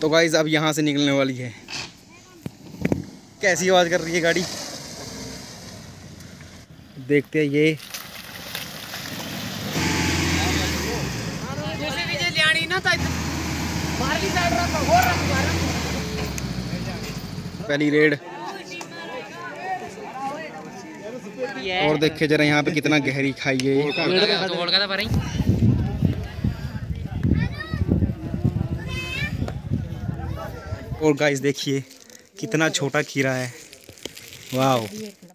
तो गाइस अब यहाँ से निकलने वाली है। कैसी आवाज़ कर रही है गाड़ी, देखते हैं। ये पहली रेड। और देखिए जरा यहाँ पे कितना गहरी खाई है। और गाइस देखिए कितना छोटा खीरा है, वाह।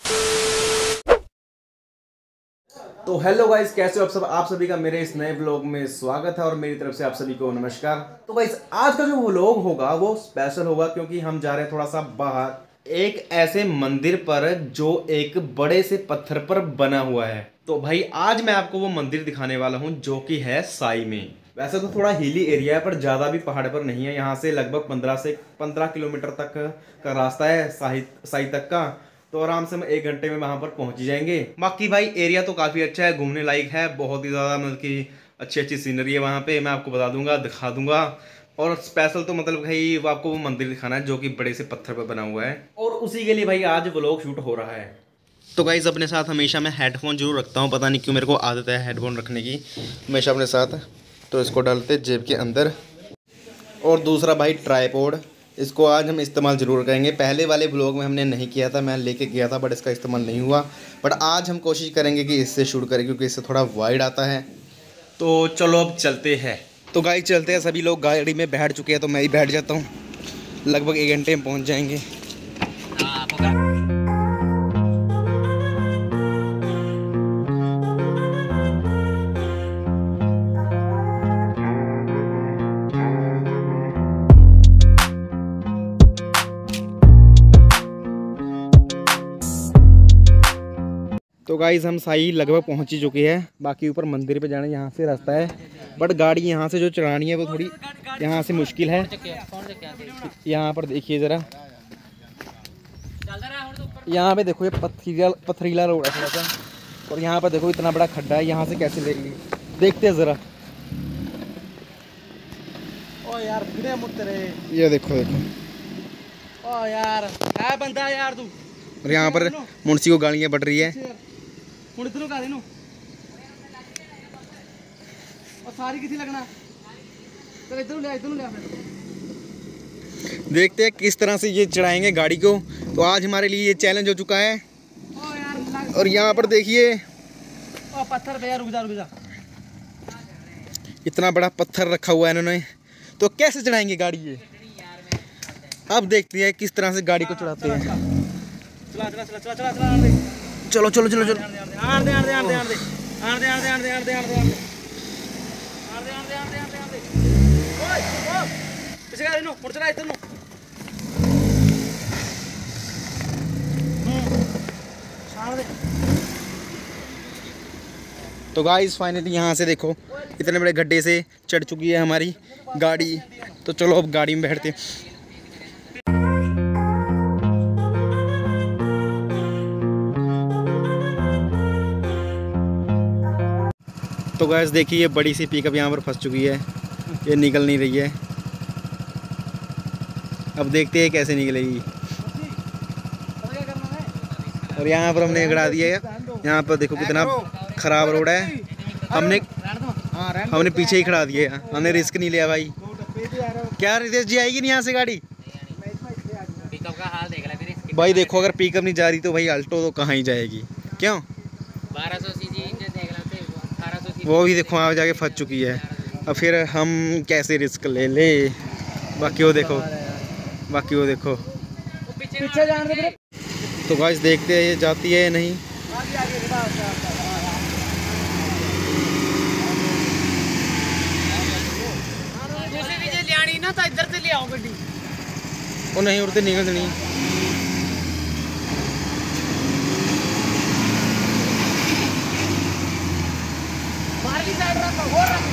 तो हेलो गाइस, कैसे हो आप सब? आप सभी का मेरे इस नए व्लॉग में स्वागत है और मेरी तरफ से आप सभी को नमस्कार। तो गाइस आज का जो व्लॉग होगा वो स्पेशल होगा, क्योंकि हम जा रहे हैं थोड़ा सा बाहर एक ऐसे मंदिर पर जो एक बड़े से पत्थर पर बना हुआ है। तो भाई आज मैं आपको वो मंदिर दिखाने वाला हूँ जो कि है साई में। वैसे तो थोड़ा हिली एरिया है पर ज़्यादा भी पहाड़ पर नहीं है। यहाँ से लगभग 15 किलोमीटर तक का रास्ता है साई तक का। तो आराम से हम 1 घंटे में वहाँ पर पहुँच ही जाएंगे। बाकी भाई एरिया तो काफ़ी अच्छा है, घूमने लायक है, बहुत ही ज़्यादा मतलब कि अच्छी सीनरी है वहाँ पे। मैं आपको बता दूंगा, दिखा दूंगा। और स्पेशल तो मतलब भाई वो आपको वो मंदिर दिखाना है जो कि बड़े से पत्थर पर बना हुआ है, और उसी के लिए भाई आज व्लॉग शूट हो रहा है। तो गाइस अपने साथ हमेशा मैं हेडफोन जरूर रखता हूँ, पता नहीं क्यों मेरे को आदत है हेडफोन रखने की हमेशा अपने साथ। तो इसको डालते जेब के अंदर। और दूसरा भाई ट्राइपॉड, इसको आज हम इस्तेमाल ज़रूर करेंगे। पहले वाले ब्लॉग में हमने नहीं किया था, मैं लेके गया था बट इसका इस्तेमाल नहीं हुआ। बट आज हम कोशिश करेंगे कि इससे शूट करें क्योंकि इससे थोड़ा वाइड आता है। तो चलो अब चलते हैं। तो गाइस चलते हैं, सभी लोग गाड़ी में बैठ चुके हैं तो मैं ही बैठ जाता हूँ। लगभग 1 घंटे में पहुँच जाएंगे। तो गाइस हम साई लगभग पहुंच ही चुके हैं। बाकी ऊपर मंदिर पे जाना यहाँ से रास्ता है, बट गाड़ी यहाँ से जो चलानी है वो थोड़ी यहाँ से मुश्किल है। यहाँ पर देखिए ज़रा, यहाँ पे देखो ये पथरीला रोड है थोड़ा सा, और यहाँ पर देखो इतना बड़ा खड्डा है, यहाँ से कैसे ले ली देखते हैं ज़रा। ओ यार ये देखो ओ यार क्या बंदा यार तू। और यहाँ पर मुंशी को गालियाँ बढ़ रही है। देखते हैं किस तरह से ये चढ़ाएंगे गाड़ी को। तो आज हमारे लिए ये चैलेंज हो चुका है। और यहाँ पर देखिए पत्थर पे रुक जा। इतना बड़ा पत्थर रखा हुआ है इन्होंने, तो कैसे चढ़ाएंगे गाड़ी ये। अब देखते हैं किस तरह से गाड़ी को चढ़ाते हैं। चलो चलो चलो चलो। तो गाइस फाइनली यहाँ से देखो इतने बड़े गड्ढे से चढ़ चुकी है हमारी गाड़ी। तो चलो अब गाड़ी में बैठते। तो गाइस देखिए ये बड़ी सी पिकअप यहाँ पर फंस चुकी है, ये निकल नहीं रही है। अब देखते हैं कैसे निकलेगी। और यहाँ पर हमने गड़ा दिया है। यहाँ पर देखो कितना ख़राब रोड है, हमने पीछे ही खड़ा दिया है, हमने रिस्क नहीं लिया भाई। क्या रितेश जी आएगी नहीं यहाँ से गाड़ी? पिकअप का हाल देख ले भाई, देखो अगर पिकअप नहीं जा रही तो भाई अल्टो तो कहाँ ही जाएगी। क्यों 1200 सीसी इंजन देख लेते, 1800 सीसी वो भी देखो वहाँ जाके फंस चुकी है। अब फिर हम कैसे रिस्क ले ले। बाकी वो देखो पीछे जान दे। तो गाइस देखते हैं ये जाती है या नहीं। ना तो इधर से ले आओ गड्डी। वो नहीं उड़ते निकल नहीं। बाहरली साइड रखो, वो रख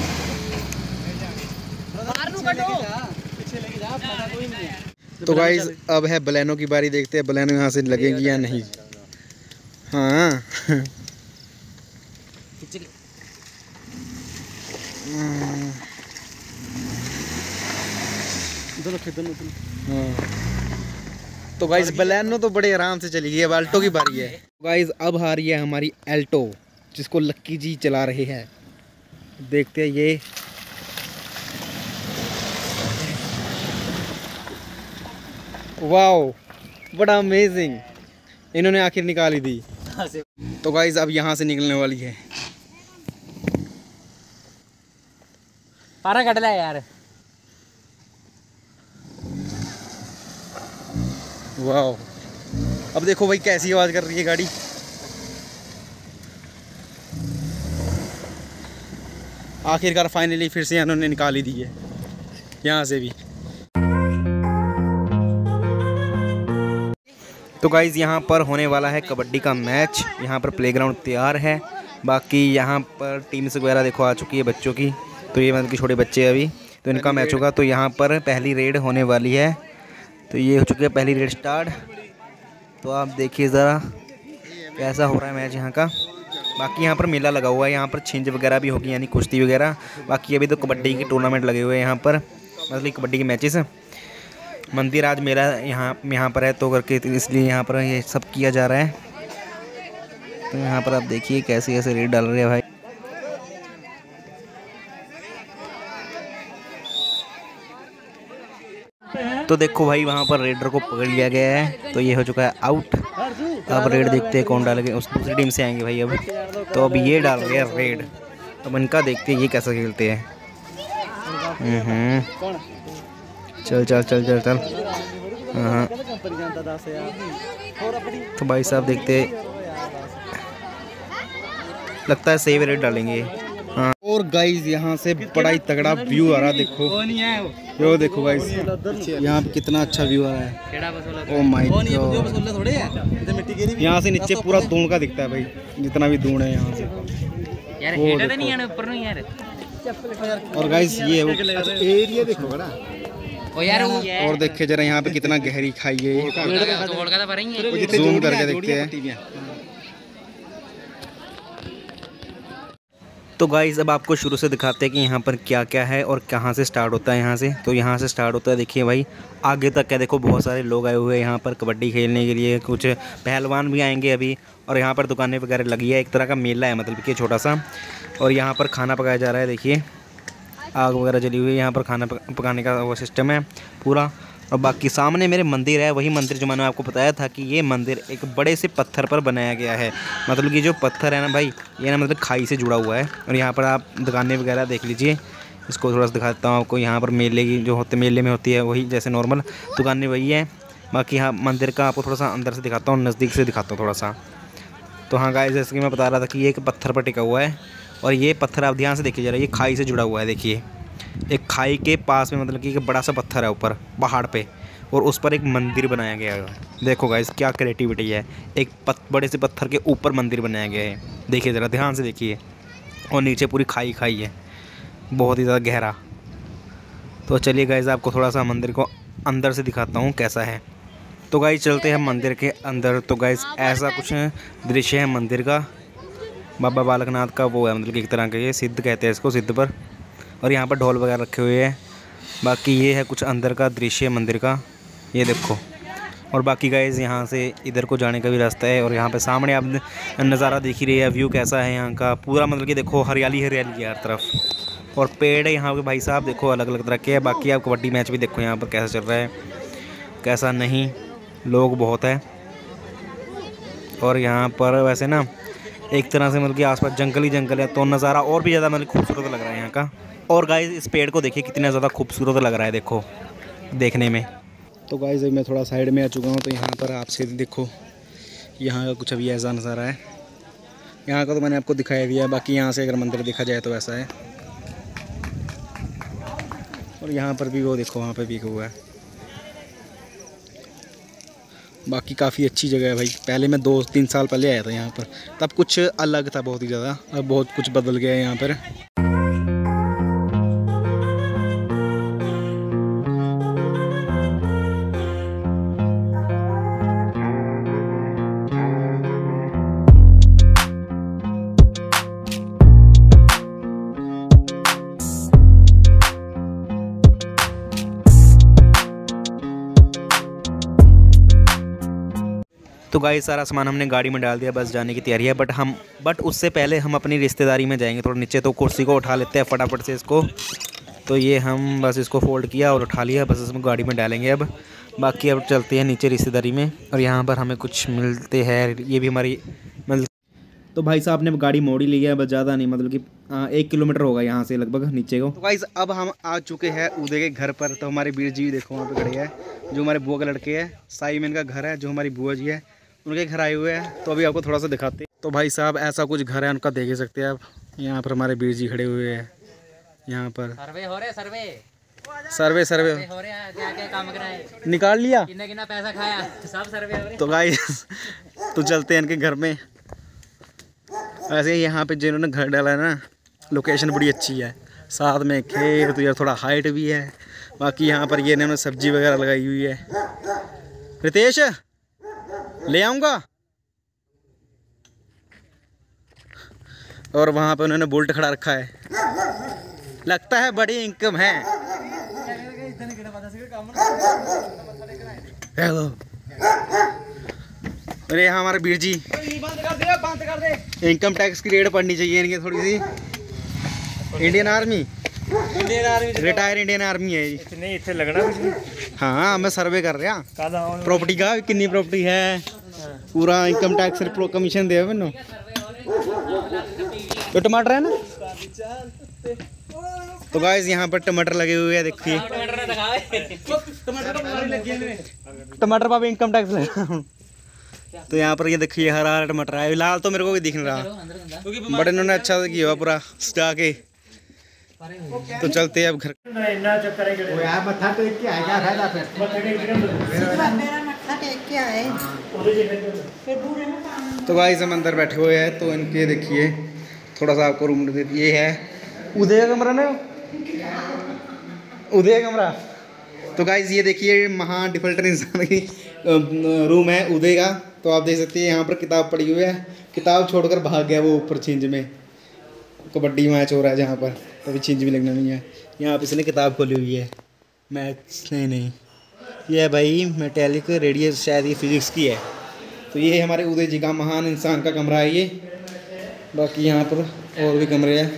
बाहर नु कटो, पीछे लेके जा, पता कोई नहीं। तो गाइस अब है बलेनो की बारी, देखते हैं बलेनो यहाँ से लगेगी या नहीं। हाँ तो गाइस बलेनो तो बड़े आराम से चली गई, अब अल्टो की बारी है। गाइस अब आ रही है हमारी अल्टो, जिसको लक्की जी चला रहे हैं। देखते हैं ये। वाओ, बड़ा अमेजिंग, इन्होंने आखिर निकाली दी। तो गाइस अब यहाँ से निकलने वाली है। पारा कट ला यार। वाओ, अब देखो भाई कैसी आवाज कर रही है गाड़ी। आखिरकार फाइनली फिर से इन्होंने निकाली दी है यहाँ से भी। तो गाइज़ यहाँ पर होने वाला है कबड्डी का मैच। यहाँ पर प्लेग्राउंड तैयार है। बाकी यहाँ पर टीम्स वगैरह देखो आ चुकी है बच्चों की। तो ये मतलब कि छोटे बच्चे अभी, तो इनका मैच होगा। तो यहाँ पर पहली रेड होने वाली है। तो ये हो चुकी है पहली रेड स्टार्ट। तो आप देखिए ज़रा कैसा हो रहा है मैच यहाँ का। बाकी यहाँ पर मेला लगा हुआ है, यहाँ पर छिंज वगैरह भी होगी, यानी कुश्ती वगैरह। बाकी अभी तो कबड्डी की टूर्नामेंट लगे हुए हैं यहाँ पर, मतलब कबड्डी के मैचेस। मंदिर आज मेला यहाँ पर है, तो करके इसलिए यहाँ पर ये सब किया जा रहा है। तो यहाँ पर आप देखिए कैसे कैसे रेड डाल रहे हैं भाई। तो देखो भाई वहाँ पर रेडर को पकड़ लिया गया है। तो ये हो चुका है आउट। अब रेड देखते हैं कौन डालेंगे, उस दूसरी टीम से आएंगे भाई अब। तो अब ये डाल रहे हैं रेड। अब इनका देखते हैं ये कैसा खेलते हैं। चल चल चल चल चल। हाँ, तो भाई साहब देखते, लगता है सही रेड डालेंगे। हाँ, और गाइस यहाँ से बड़ा ही तगड़ा व्यू आ रहा है। देखो यो, देखो गाइस यहाँ पे कितना अच्छा व्यू आ रहा है। ओ माय गॉड, यहाँ से नीचे पूरा दून का दिखता है भाई, जितना भी दून है यहाँ से। और गाइस ये एरिया देखो बड़ा। और देखिए जरा यहाँ पे कितना गहरी खाई है, जूम करके देखते हैं। तो गाइस अब आपको शुरू से दिखाते हैं कि यहाँ पर क्या क्या है और कहाँ से स्टार्ट होता है। यहाँ से तो यहाँ से स्टार्ट होता है, देखिए भाई आगे तक क्या, देखो बहुत सारे लोग आए हुए हैं यहाँ पर कबड्डी खेलने के लिए। कुछ पहलवान भी आएंगे अभी। और यहाँ पर दुकानें वगैरह लगी है, एक तरह का मेला है मतलब कि छोटा सा। और यहाँ पर खाना पकाया जा रहा है, देखिए आग वगैरह जली हुई है। यहाँ पर खाना पकाने का वो सिस्टम है पूरा। और बाकी सामने मेरे मंदिर है, वही मंदिर जो मैंने आपको बताया था कि ये मंदिर एक बड़े से पत्थर पर बनाया गया है। मतलब कि जो पत्थर है ना भाई, ये ना मतलब खाई से जुड़ा हुआ है। और यहाँ पर आप दुकानें वगैरह देख लीजिए। इसको थोड़ा सा दिखाता हूँ आपको। यहाँ पर मेले की जो होते मेले में होती है वही जैसे नॉर्मल दुकानें वही है। बाकी हाँ मंदिर का आपको थोड़ा सा अंदर से दिखाता हूँ, नज़दीक से दिखाता हूँ थोड़ा सा। तो हाँ गाइस, जैसे कि मैं बता रहा था कि ये एक पत्थर पर टिका हुआ है। और ये पत्थर आप ध्यान से देखिए जरा, ये खाई से जुड़ा हुआ है। देखिए एक खाई के पास में मतलब कि एक बड़ा सा पत्थर है ऊपर पहाड़ पे, और उस पर एक मंदिर बनाया गया है। देखो गाइस क्या क्रिएटिविटी है, एक बड़े से पत्थर के ऊपर मंदिर बनाया गया है। देखिए ज़रा ध्यान से देखिए। और नीचे पूरी खाई खाई है, बहुत ही ज़्यादा गहरा। तो चलिए गाइस आपको थोड़ा सा मंदिर को अंदर से दिखाता हूँ कैसा है। तो गाइस चलते हैं मंदिर के अंदर। तो गाइस ऐसा कुछ दृश्य है मंदिर का। बाबा बालकनाथ का वो है, मतलब कि एक तरह का ये सिद्ध कहते हैं इसको, सिद्ध पर। और यहाँ पर ढोल वगैरह रखे हुए हैं। बाकी ये है कुछ अंदर का दृश्य मंदिर का, ये देखो। और बाकी गाइस यहाँ से इधर को जाने का भी रास्ता है। और यहाँ पे सामने आप नज़ारा देख ही रही है, व्यू कैसा है यहाँ का पूरा, मतलब कि देखो हरियाली हरियाली है हर तरफ। और पेड़ है यहाँ पे भाई साहब, देखो अलग अलग तरह के है। बाकी आप कबड्डी मैच भी देखो यहाँ पर कैसा चल रहा है, कैसा नहीं, लोग बहुत है। और यहाँ पर वैसे ना एक तरह से मतलब कि आसपास जंगल ही जंगल है, तो नज़ारा और भी ज़्यादा मतलब खूबसूरत लग रहा है यहाँ का। और गाइस इस पेड़ को देखिए कितना ज़्यादा खूबसूरत लग रहा है, देखो देखने में। तो गाइस मैं थोड़ा साइड में आ चुका हूँ। तो यहाँ पर आपसे देखो यहाँ का कुछ अभी ऐसा नज़ारा है। यहाँ का तो मैंने आपको दिखाया दिया है। बाकी यहाँ से अगर मंदिर देखा जाए तो ऐसा है। और यहाँ पर भी वो देखो, वहाँ पर भी हुआ है। बाकी काफ़ी अच्छी जगह है भाई। पहले मैं 2-3 साल पहले आया था यहाँ पर, तब कुछ अलग था बहुत ही ज़्यादा। अब बहुत कुछ बदल गया है यहाँ पर। तो गाइस सारा सामान हमने गाड़ी में डाल दिया, बस जाने की तैयारी है। बट उससे पहले हम अपनी रिश्तेदारी में जाएंगे थोड़ा नीचे, तो कुर्सी को उठा लेते हैं फटाफट से इसको। तो ये हम बस इसको फोल्ड किया और उठा लिया, बस इसमें गाड़ी में डालेंगे अब। बाकी अब चलते हैं नीचे रिश्तेदारी में, और यहाँ पर हमें कुछ मिलते हैं, ये भी हमारी मिल। तो भाई साहब ने गाड़ी मोड़ ही ली है, बस ज़्यादा नहीं, मतलब कि 1 किलोमीटर होगा यहाँ से लगभग नीचे को। तो गाइस अब हम आ चुके हैं उदय के घर पर। तो हमारे वीर जी देखो वहाँ पे खड़े हैं, जो हमारे बुआ के लड़के हैं। साई में इनका घर है, जो हमारी बुआ जी है उनके घर आए हुए हैं। तो अभी आपको थोड़ा सा दिखाते हैं। तो भाई साहब ऐसा कुछ घर है उनका, देख ही सकते हैं आप। यहाँ पर हमारे वीर जी खड़े हुए हैं, यहाँ पर सर्वे हो रहे सर्वे हो रहे हैं, क्या काम कर रहे हैं, निकाल लिया, कितना पैसा खाया, सब सर्वे हो रहे। तो गाइस तो चलते हैं इनके घर में। ऐसे यहाँ पे जिन्होंने घर डाला है ना, लोकेशन बड़ी अच्छी है, साथ में खेत, तो यार थोड़ा हाइट भी है। बाकी यहाँ पर ये इन्होंने सब्जी वगैरह लगाई हुई है। रितेश ले आऊँगा। और वहाँ पे उन्होंने बोल्ट खड़ा रखा है, लगता है बड़ी इनकम है। हेलो, अरे यहाँ हमारे वीर जी, इनकम टैक्स की रेड पड़नी चाहिए इनकी थोड़ी सी। Indian army retire Indian army है जी। नहीं इतने लगना कुछ नहीं। हाँ मैं सर्वे कर रहा प्रॉपर्टी का, कितनी प्रॉपर्टी है, पूरा इनकम टैक्स कमीशन दे मैनू। तो टमाटर है ना, तो गाइस यहाँ पर टमाटर लगे हुए हैं, देखिए टमाटर पर इनकम टैक्स लगा। तो यहाँ पर ये देखिए हरा हरा टमाटर है, लाल तो मेरे को भी दिख नहीं रहा, बट इन्होंने अच्छा किया हुआ पूरा सजा के। तो चलते हैं अब घर। तो गाइस हम अंदर बैठे हुए हैं, तो इनके देखिए थोड़ा सा आपको रूम ये है उदय का कमरा ना, उदय का कमरा। तो गाइस ये देखिए महा डिफल्टर इंसान की रूम है उदय का। तो आप देख सकते हैं यहाँ पर किताब पड़ी हुई है, किताब छोड़कर भाग गया वो ऊपर छिंज में, कबड्डी मैच हो रहा है जहाँ पर, तभी छिंज भी लगना नहीं है। यहाँ पर इसने किताब खोली हुई है, मैथ्स नहीं ये है भाई मेटेलिक रेडियस, शायद ये फिजिक्स की है। तो ये हमारे उदय जी का महान इंसान का कमरा है ये। बाकी यहाँ पर और भी कमरे हैं,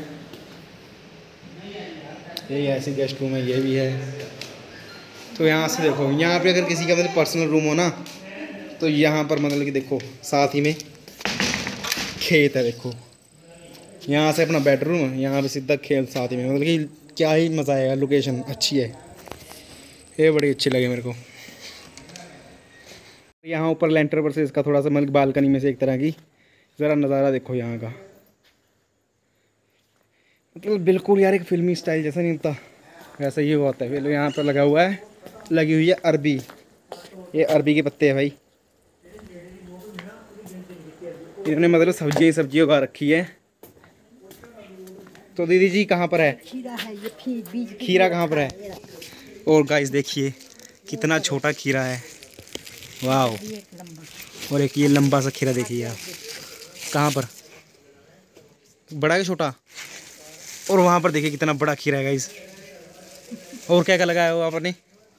यही ऐसी गेस्ट रूम है, ये भी है। तो यहाँ से देखो, यहाँ पे अगर किसी का मतलब पर्सनल रूम हो ना, तो यहाँ पर मतलब कि देखो साथ ही में खेत है, देखो यहाँ से अपना बेडरूम है, यहाँ पे सीधा खेत साथ ही में, मतलब कि क्या ही मज़ा आएगा, लोकेशन अच्छी है, ये बड़ी अच्छी लगे मेरे को। यहाँ ऊपर लेंटर पर से इसका थोड़ा सा मतलब बालकनी में से एक तरह की ज़रा नज़ारा देखो यहाँ का, मतलब बिल्कुल यार एक फिल्मी स्टाइल जैसा नहीं होता, वैसा ही होता है। फिर यहाँ पर लगा हुआ है, लगी हुई है अरबी, ये अरबी के पत्ते हैं भाई, इन्होंने मतलब सब्जी उगा रखी है। तो दीदी जी कहाँ पर है, खीरा है ये, खीरा कहाँ पर है। और गाइस देखिए कितना छोटा खीरा है, वाह। और एक ये लंबा सा खीरा देखिए आप, कहाँ पर, बड़ा कि छोटा। और वहाँ पर देखिए कितना बड़ा खीरा है गाइस। और क्या क्या लगाया हुआ आपने,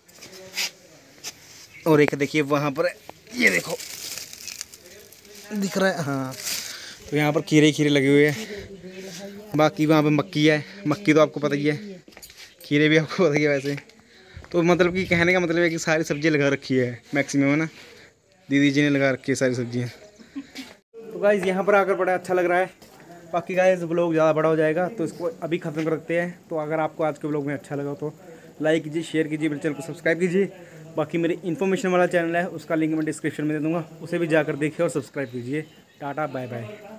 और एक देखिए वहाँ पर ये देखो दिख रहा है, हाँ। तो यहाँ पर खीरे लगे हुए हैं। बाकी वहाँ पे मक्की है, मक्की तो आपको पता ही है, खीरे भी आपको पता ही है वैसे। तो मतलब कि कहने का मतलब है कि सारी सब्जियाँ लगा रखी है मैक्सिमम, है ना, दीदी जी ने लगा रखी है सारी सब्जियाँ। तो गाइस यहाँ पर आकर बड़ा अच्छा लग रहा है। बाकी गाइस व्लॉग ज़्यादा बड़ा हो जाएगा, तो इसको अभी ख़त्म कर रखते हैं। तो अगर आपको आज के व्लॉग में अच्छा लगा तो लाइक कीजिए, शेयर कीजिए, मेरे चैनल को सब्सक्राइब कीजिए। बाकी मेरे इन्फॉर्मेशन वाला चैनल है, उसका लिंक मैं डिस्क्रिप्शन में दे दूँगा, उसे भी जाकर देखिए और सब्सक्राइब कीजिए। Tata bye bye.